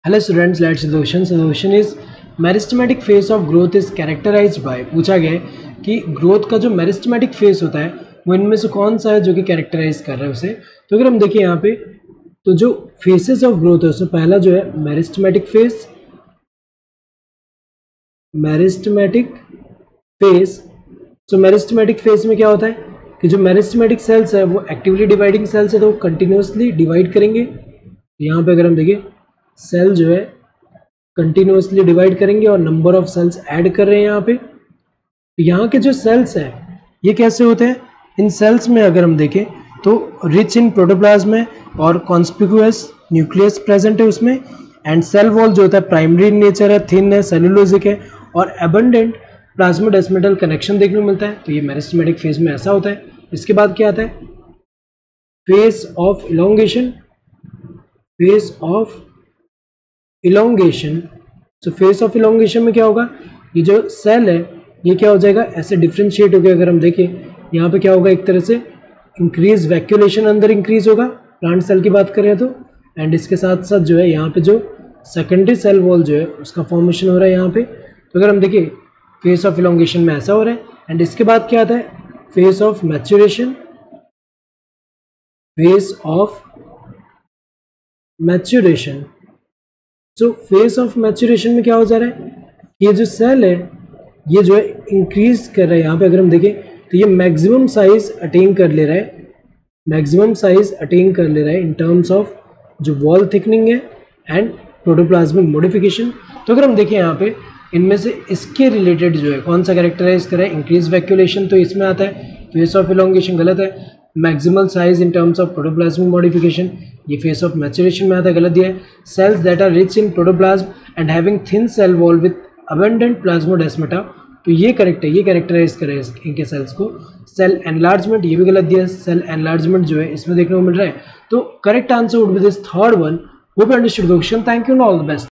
Hello students, let's solution solution is meristematic phase of growth is characterized by. पूछा गया है कि growth का जो मेरिस्टेमेटिक फेज होता है वो इनमें से कौन सा है जो कि कैरेक्टराइज कर रहा है उसे। तो अगर हम देखें यहाँ पे तो जो फेसेस ऑफ ग्रोथ है उसमें पहला जो है मेरिस्टेमेटिक फेज। मेरिस्टेमेटिक फेज, तो मेरिस्टेमेटिक फेज में क्या होता है कि जो मेरिस्टेमेटिक सेल्स है वो एक्टिवली डिवाइडिंग सेल्स है तो वो कंटिन्यूसली डिवाइड करेंगे। यहाँ पे अगर हम देखें सेल जो है कंटिन्यूसली डिवाइड करेंगे और नंबर ऑफ सेल्स ऐड कर रहे हैं यहाँ पे। तो यहाँ के जो सेल्स हैं ये कैसे होते हैं, इन सेल्स में अगर हम देखें तो रिच इन प्रोटोप्लाज्म है और कॉन्स्पिक्यूअस न्यूक्लियस प्रेजेंट है उसमें। एंड सेल वॉल जो होता है प्राइमरी इन नेचर है, थिन है, सेलुलोजिक है और एबंडेंट प्लाज्मोडेस्मेटल कनेक्शन देखने को मिलता है। तो ये मेरिस्टेमेटिक फेज में ऐसा होता है। इसके बाद क्या आता है, phase of elongation. Phase of elongation, तो फेज ऑफ इलोंगेशन में क्या होगा, ये जो सेल है ये क्या हो जाएगा, ऐसे डिफ्रेंशिएट हो गया। अगर हम देखें यहाँ पे क्या होगा, एक तरह से इंक्रीज वैक्यूलेशन अंदर इंक्रीज होगा, प्लांट सेल की बात करें तो। एंड इसके साथ साथ जो है यहाँ पे जो सेकेंडरी सेल वॉल जो है उसका फॉर्मेशन हो रहा है यहाँ पे। तो अगर हम देखें फेज ऑफ इलोंगेशन में ऐसा हो रहा है। एंड इसके बाद क्या आता है, phase of maturation. Phase of maturation, तो फेज ऑफ मैच्योरेशन में क्या हो जा रहा है, ये जो सेल है ये जो है इंक्रीज कर रहा है। यहाँ पे अगर हम देखें तो ये मैक्सिमम साइज अटेन कर ले रहा है, मैक्सिमम साइज अटेन कर ले रहा है इन टर्म्स ऑफ जो वॉल थिकनिंग है एंड प्रोटोप्लाज्मिक मॉडिफिकेशन। तो अगर हम देखें यहाँ पे इनमें से इसके रिलेटेड जो है कौन सा कैरेक्टराइज कर रहा है, इंक्रीज वैक्यूलेशन तो इसमें आता है। फेज ऑफ इलोंगेशन गलत है। Maximal size in terms of protoplasmic modification ये फेज ऑफ मैच्योरेशन में आता है, गलत दिया है। Cells that are rich in protoplasm and having thin cell wall with abundant plasmodesmata, तो ये करेक्ट है, ये कैरेक्टराइज करे इनके सेल्स को। सेल एनलार्जमेंट ये भी गलत दिया है, सेल एनलार्जमेंट जो है इसमें देखने को मिल रहा है। तो correct answer would be this third one. Hope you understood the question. Thank you and all the best.